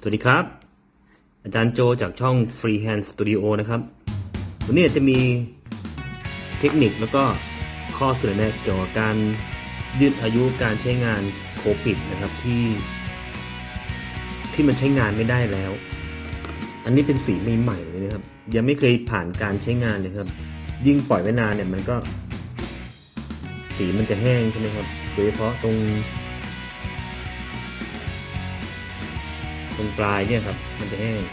วัสดีครับอาจารย์โจจากช่อง Freehand Studio นะครับวันนี้จะมีเทคนิคแล้วก็ข้อเสนอแนะเกี่ยวกับการยืดอายุการใช้งานโคปิดนะครับที่มันใช้งานไม่ได้แล้วอันนี้เป็นสีใหม่ๆเลยนะครับยังไม่เคยผ่านการใช้งานเลยครับยิ่งปล่อยไว้นานเนี่ยมันก็สีมันจะแห้งใช่ไหมครับโดยเฉพาะตรงปลายเนี่ยครับมันจะแห้ง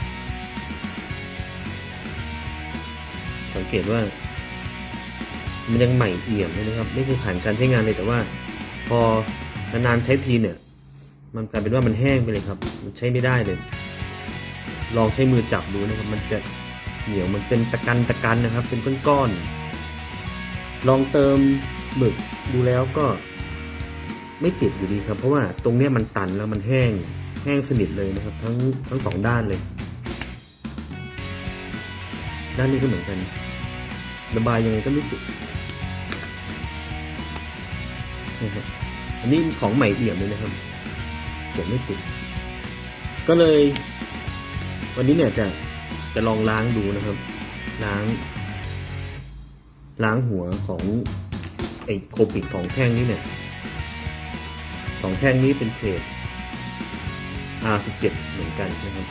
สังเกตว่ามันยังใหม่เอี่ยมเลยนะครับไม่เคยผ่านการใช้งานเลยแต่ว่าพอนานๆใช้ทีเนี่ยมันกลายเป็นว่ามันแห้งไปเลยครับมันใช้ไม่ได้เลยลองใช้มือจับดูนะครับมันจะเหนียวมันเป็นตะกันนะครับเป็นก้อนๆลองเติมหมึกดูแล้วก็ไม่ติดอยู่ดีครับเพราะว่าตรงเนี้ยมันตันแล้วมันแห้งสนิทเลยนะครับทั้งสองด้านเลยด้านนี้ก็เหมือนกันระบายยังไงก็ไม่ติดนะครับอันนี้ของใหม่เอี่ยมเลยนะครับเก็บไม่ติดก็เลยวันนี้เนี่ยจะลองล้างดูนะครับล้างหัวของไอ้โคปิด2แท่งนี้เนี่ย2แท่งนี้เป็นเฉดR17 เหมือนกันนะครับ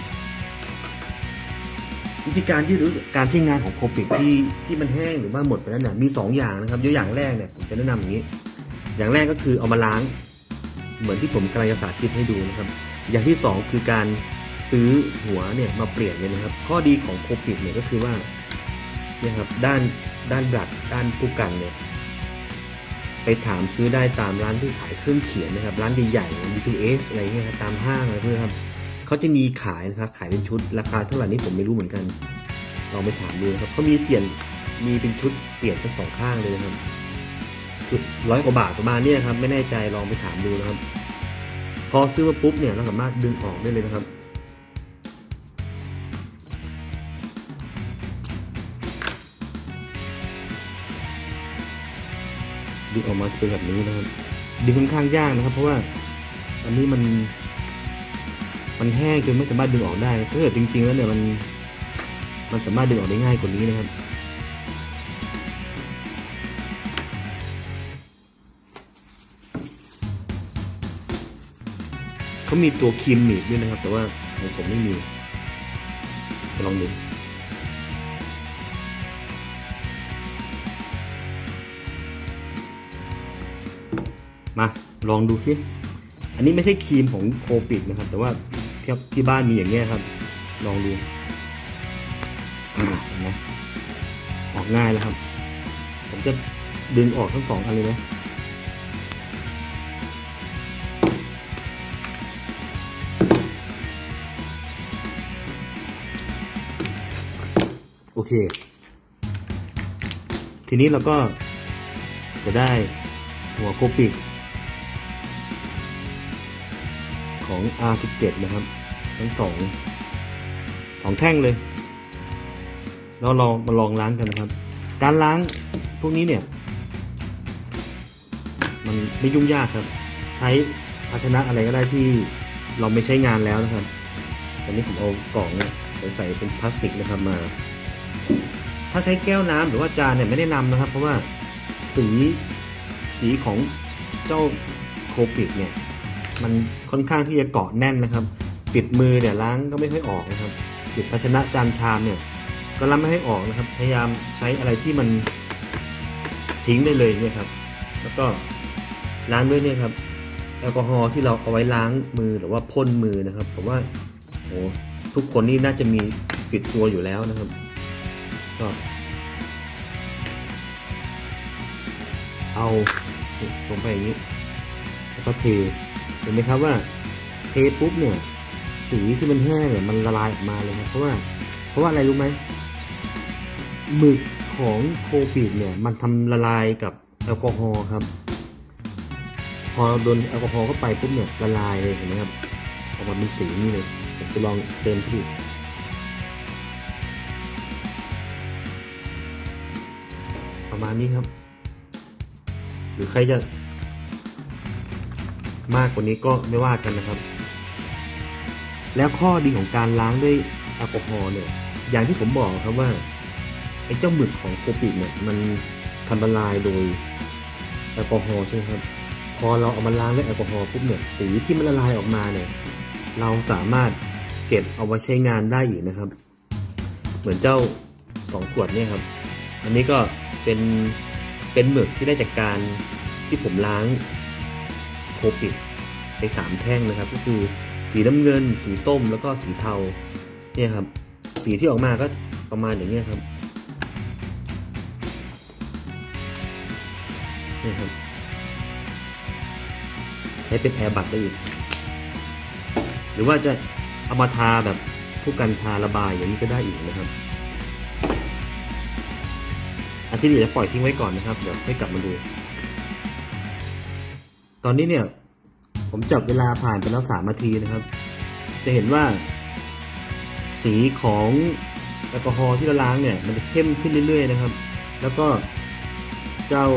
วิธีการยืดอายุการใช้งานของโคปิกที่มันแห้งหรือว่าหมดไปแล้วเนี่ยมี2อย่างนะครับอย่างแรกเนี่ยผมจะแนะนำอย่างนี้อย่างแรกก็คือเอามาล้างเหมือนที่ผมกำลังจะสาธิตให้ดูนะครับอย่างที่2คือการซื้อหัวเนี่ยมาเปลี่ยนเลยนะครับข้อดีของโคปิกเนี่ยก็คือว่าเนี่ยครับด้านบลัดด้านผู้กันเนี่ยไปถามซื้อได้ตามร้านที่ขายเครื่องเขียนนะครับร้านใหญ่ๆ B2S อะไรเงี้ยครับตามห้างอะไรพวกนี้ครับเขาจะมีขายนะครับขายเป็นชุดราคาเท่าไหร่นี่ผมไม่รู้เหมือนกันลองไปถามดูครับเขามีเป็นชุดเปลี่ยนทั้ง2ข้างเลยนะครับชุด100 กว่าบาทประมาณนี้ครับไม่แน่ใจลองไปถามดูนะครับพอซื้อมาปุ๊บเนี่ยเราสามารถดึงออกได้เลยนะครับดึงออกมาเป็นแบบนี้นะครับดึงค่อนข้างยากนะครับเพราะว่าอันนี้มันแห้งจนไม่สามารถดึงออกได้ถ้าเกิดจริงๆแล้วเนี่ยมันสามารถดึงออกได้ง่ายกว่านี้นะครับเขามีตัวครีมหนีบด้วยนะครับแต่ว่าของผมไม่มีลองดูมาลองดูสิอันนี้ไม่ใช่ครีมของโคปิดนะครับแต่ว่าที่บ้านมีอย่างเงี้ยครับลองดูเห็นไหมออกง่ายแล้วครับผมจะดึงออกทั้ง2อันเลยนะโอเคทีนี้เราก็จะได้หัวโคปิดของ R17 นะครับทั้ง2แท่งเลยแล้วเรามาลองล้างกันนะครับการล้างพวกนี้เนี่ยมันไม่ยุ่งยากครับใช้ภาชนะอะไรก็ได้ที่เราไม่ใช้งานแล้วนะครับตอนนี้ผมเอากล่องเนี่ยใส่เป็นพลาสติกนะครับมาถ้าใช้แก้วน้ำหรือว่าจานเนี่ยไม่แนะนำนะครับเพราะว่าสีของเจ้าโคปิดเนี่ยมันค่อนข้างที่จะเกาะแน่นนะครับติดมือเนี่ยล้างก็ไม่ค่อยออกนะครับติดภาชนะจานชามเนี่ยก็ล้างไม่ให้ออกนะครับพยายามใช้อะไรที่มันทิ้งได้เลยเนี่ยครับแล้วก็ล้างด้วยเนี่ยครับแอลกอฮอล์ที่เราเอาไว้ล้างมือหรือว่าพ่นมือนะครับผมว่าทุกคนนี่น่าจะมีติดตัวอยู่แล้วนะครับก็เอาลงไปอย่างนี้แล้วก็เทเห็นไหมครับว่าเทปุ๊บเนี่ยสีที่มันแห้งเนี่ยมันละลายออกมาเลยครับเพราะว่าอะไรรู้ไหมหมึกของโคปิดเนี่ยมันทำละลายกับแอลกอฮอล์ครับพอโดนแอลกอฮอล์เข้าไปปุ๊บเนี่ยละลายเลยเห็นไหมครับออกมาเป็นสีนี่เลยผมจะลองเติมที่ประมาณนี้ครับหรือใครจะมากกว่านี้ก็ไม่ว่ากันนะครับแล้วข้อดีของการล้างด้วยแอลกอฮอล์เนี่ยอย่างที่ผมบอกครับว่าไอ้เจ้าหมึกของโคปิเนี่ยมันทำละลายโดยแอลกอฮอล์ใช่ไหมครับพอเราเอามาล้างด้วยแอลกอฮอล์ปุ๊บเนี่ยสีที่มันละลายออกมาเนี่ยเราสามารถเก็บเอาไว้ใช้งานได้อีกนะครับเหมือนเจ้า2 ขวดเนี่ยครับอันนี้ก็เป็นหมึกที่ได้จากการที่ผมล้างโคปิไป3 แท่งนะครับก็คือสีน้ำเงินสีส้มแล้วก็สีเทาเนี่ยครับสีที่ออกมาก็ประมาณอย่างนี้ครับนี่ครับใช้เป็นแอร์บัตได้อีกหรือว่าจะเอามาทาแบบผู้กันทาระบายอย่างนี้ก็ได้อีกนะครับอันที่เหลือจะปล่อยทิ้งไว้ก่อนนะครับเดี๋ยวให้กลับมาดูตอนนี้เนี่ยผมจับเวลาผ่านไปแล้ว3 นาทีนะครับจะเห็นว่าสีของแอลกอฮอล์ที่เราล้างเนี่ยมันจะเข้มขึ้นเรื่อยๆนะครับแล้วก็เจ้า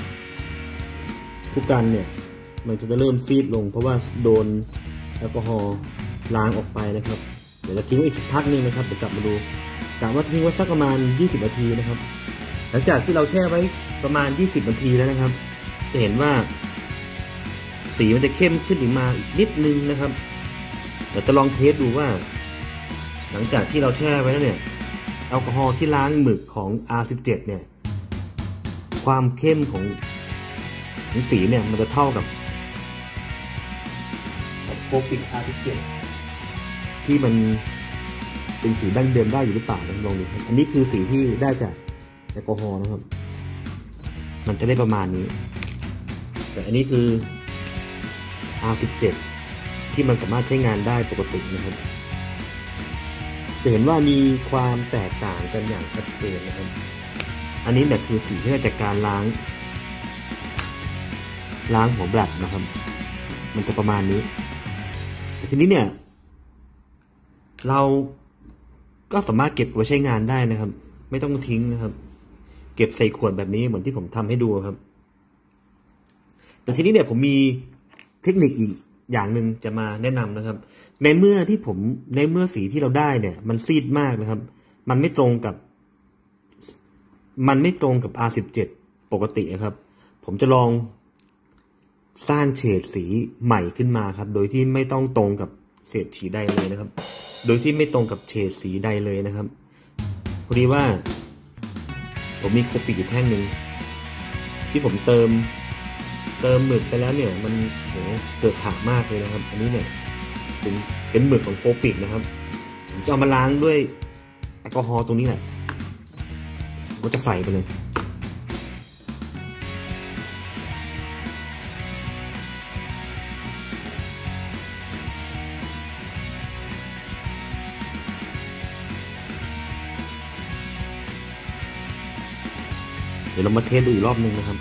ผู้กันเนี่ยมันจะเริ่มซีดลงเพราะว่าโดนแอลกอฮอล์ล้างออกไปนะครับเดี๋ยวจะทิ้งไว้อีกสักพักนึงนะครับเดี๋ยวกลับมาดูกะว่าทิ้งไว้สักประมาณ20 นาทีนะครับหลังจากที่เราแช่ไว้ประมาณ20 นาทีแล้วนะครับจะเห็นว่าสีมันจะเข้มขึ้นอีกมาอีกนิดนึงนะครับเดี๋ยวจะลองเทสดูว่าหลังจากที่เราแช่ไว้แล้วเนี่ยแอลกอฮอล์ที่ล้างหมึกของ R17 เนี่ยความเข้มของสีเนี่ยมันจะเท่ากับโคปิก R17 ที่มันเป็นสีดั้งเดิมได้อยู่หรือเปล่าลองดูครับอันนี้คือสีที่ได้จากแอลกอฮอล์นะครับมันจะได้ประมาณนี้แต่อันนี้คือ R17 ที่มันสามารถใช้งานได้ปกตินะครับจะเห็นว่ามีความแตกต่างกันอย่างชัดเจนนะครับอันนี้เนี่ยคือสีที่ได้จากการล้างหัวบลัดนะครับมันจะประมาณนี้แต่ทีนี้เนี่ยเราก็สามารถเก็บไว้ใช้งานได้นะครับไม่ต้องทิ้งนะครับเก็บใส่ขวดแบบนี้เหมือนที่ผมทำให้ดูครับแต่ทีนี้เนี่ยผมมีเทคนิคอีกอย่างหนึ่งจะมาแนะนำนะครับในเมื่อสีที่เราได้เนี่ยมันซีดมากนะครับมันไม่ตรงกับ R17 ปกติครับผมจะลองสร้างเฉดสีใหม่ขึ้นมาครับโดยที่ไม่ต้องตรงกับเฉดสีใดเลยนะครับโดยที่ไม่ตรงกับเฉดสีใดเลยนะครับพอดีว่าผมมีโคปิอยู่แท่งหนึ่งที่ผมเติมหมึกไปแล้วเนี่ยมันเกิดขามากเลยนะครับอันนี้เนี่ยเป็นหมึกของโคปินะครับผมจะเอามาล้างด้วยแอลกอฮอล์ตรงนี้แหละก็จะใส่ไปเลยเดี๋ยวเรามาเทสดูอีกรอบนึงนะครับ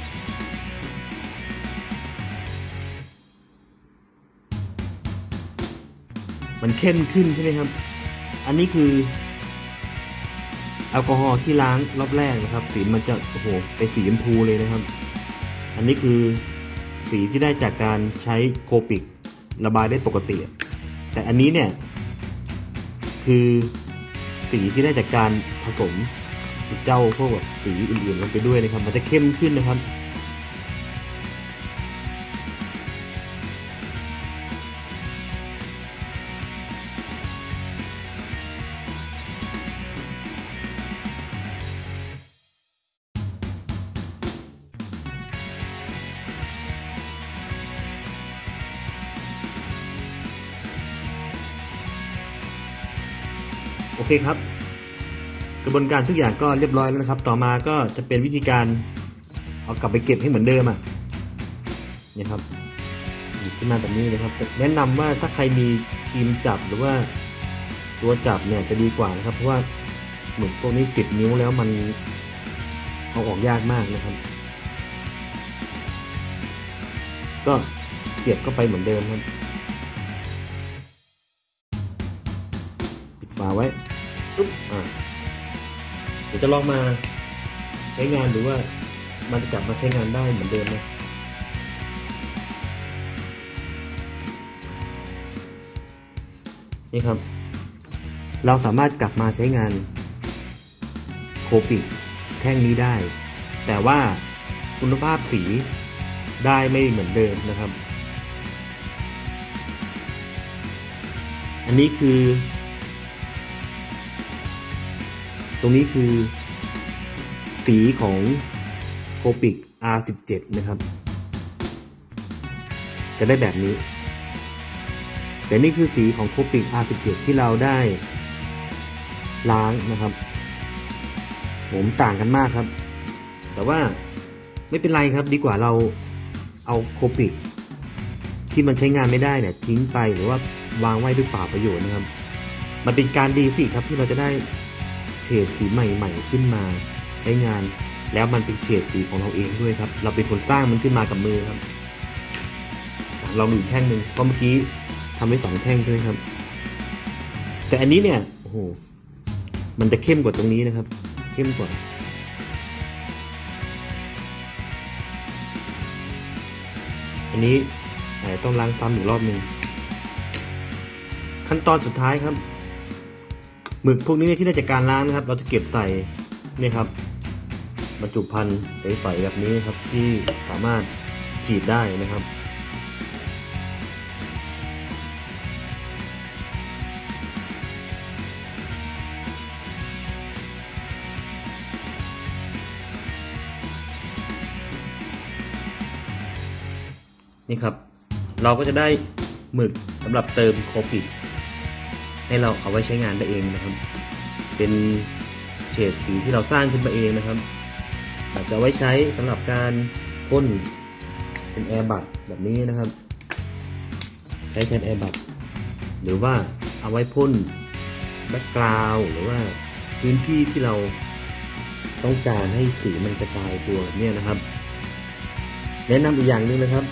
มันเข้มขึ้นใช่ไหมครับอันนี้คือแอลกอฮอล์ที่ล้างรอบแรกนะครับสีมันจะเป็นสีชมพูเลยนะครับอันนี้คือสีที่ได้จากการใช้โคปิกระบายได้ปกติแต่อันนี้เนี่ยคือสีที่ได้จากการผสมเจ้าพวกแบบสีอื่นๆลงไปด้วยนะครับมันจะเข้มขึ้นนะครับโอเคครับกระบวนการทุกอย่างก็เรียบร้อยแล้วนะครับต่อมาก็จะเป็นวิธีการเอากลับไปเก็บให้เหมือนเดิมเนี่ยครับหยิบขึ้นมาแบบนี้นะครับแนะนำว่าถ้าใครมีครีมจับหรือว่าตัวจับเนี่ยจะดีกว่านะครับเพราะว่าเหมือนพวกนี้ติดนิ้วแล้วมันเอาออกยากมากนะครับก็เสียบเข้าไปเหมือนเดิมครับปิดฝาไว้ปุ๊บเดี๋ยวจะลองมาใช้งานดูว่ามันจะกลับมาใช้งานได้เหมือนเดิมไหมนี่ครับเราสามารถกลับมาใช้งานโคปิกแท่งนี้ได้แต่ว่าคุณภาพสีได้ไม่เหมือนเดิมนะครับอันนี้คือตรงนี้คือสีของโคปิก R17 นะครับจะได้แบบนี้แต่นี่คือสีของโคปิก R17 ที่เราได้ล้างนะครับผมต่างกันมากครับแต่ว่าไม่เป็นไรครับดีกว่าเราเอาโคปิกที่มันใช้งานไม่ได้เนี่ยทิ้งไปหรือว่าวางไว้ด้วยเปล่าประโยชน์นะครับมันเป็นการดีสิครับที่เราจะได้เฉดสีใหม่ๆขึ้นมาใช้งานแล้วมันเป็นเฉดสีของเราเองด้วยครับเราเป็นคนสร้างมันขึ้นมากับมือครับเราดูแท่งหนึ่งก็เมื่อกี้ทำไว้2 แท่งใช่ไหมครับแต่อันนี้เนี่ยโอ้โหมันจะเข้มกว่าตรงนี้นะครับเข้มกว่าอันนี้ต้องล้างซ้ำอีกรอบหนึ่งขั้นตอนสุดท้ายครับหมึกพวกนี้ที่ได้จากการล้างนะครับเราจะเก็บใส่นี่ครับบรรจุภัณฑ์ใสๆแบบนี้ครับที่สามารถฉีดได้นะครับนี่ครับเราก็จะได้หมึกสำหรับเติมโคปิกให้เราเอาไว้ใช้งานได้เองนะครับเป็นเฉดสีที่เราสร้างขึ้นมาเองนะครับอาจจะไว้ใช้สำหรับการพ่นเป็นแอร์บัตแบบนี้นะครับใช้แทนแอร์บัตหรือว่าเอาไว้พ่นแบ็กกราวด์หรือว่าพื้นที่ที่เราต้องการให้สีมันกระจายตัวเนี่ยนะครับแนะนำอีกอย่างหนึ่งนะครับ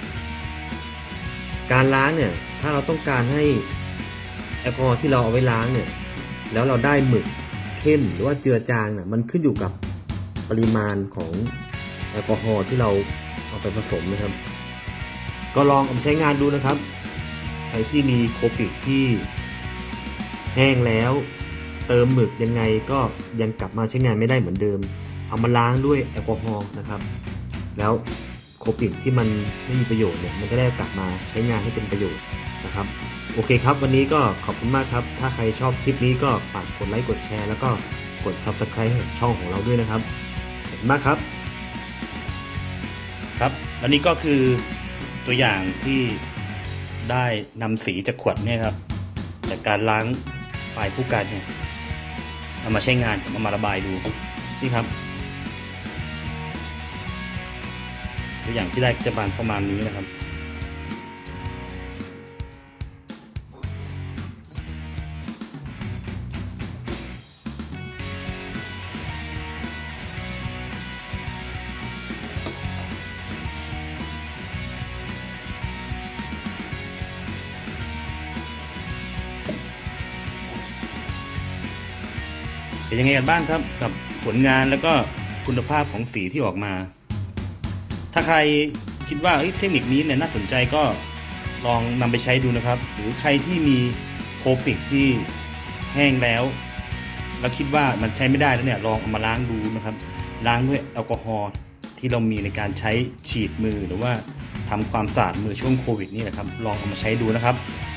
การล้างเนี่ยถ้าเราต้องการให้แอลกอฮอล์ที่เราเอาไว้ล้างเนี่ยแล้วเราได้หมึกเข้มหรือว่าเจือจางเนี่ยมันขึ้นอยู่กับปริมาณของแอลกอฮอล์ที่เราเอาไปผสมนะครับก็ลองเอาไปใช้งานดูนะครับใครที่มีโคปิกที่แห้งแล้วเติมหมึกยังไงก็ยังกลับมาใช้งานไม่ได้เหมือนเดิมเอามาล้างด้วยแอลกอฮอล์นะครับแล้วโคปิกที่มันไม่มีประโยชน์เนี่ยมันก็ได้กลับมาใช้งานให้เป็นประโยชน์นะครับโอเคครับวันนี้ก็ขอบคุณมากครับถ้าใครชอบคลิปนี้ก็ฝากกดไลค์กดแชร์แล้วก็กด Subscribe ให้ช่องของเราด้วยนะครับขอบคุณมากครับครับและนี่ก็คือตัวอย่างที่ได้นำสีจากขวดเนี่ยครับจากการล้างปลายผู้กันเนี่ยเอามาใช้งานเอามาระบายดูนี่ครับตัวอย่างที่ได้จะประมาณนี้นะครับเป็นยังไงกันบ้างครับกับผลงานแล้วก็คุณภาพของสีที่ออกมาถ้าใครคิดว่าเทคนิคนี้เนี่ยน่าสนใจก็ลองนำไปใช้ดูนะครับหรือใครที่มีโคปิกที่แห้งแล้วคิดว่ามันใช้ไม่ได้แล้วเนี่ยลองเอามาล้างดูนะครับล้างด้วยแอลกอฮอล์ที่เรามีในการใช้ฉีดมือหรือว่าทำความสะอาดมือช่วงโควิดนี่แหละครับลองเอามาใช้ดูนะครับ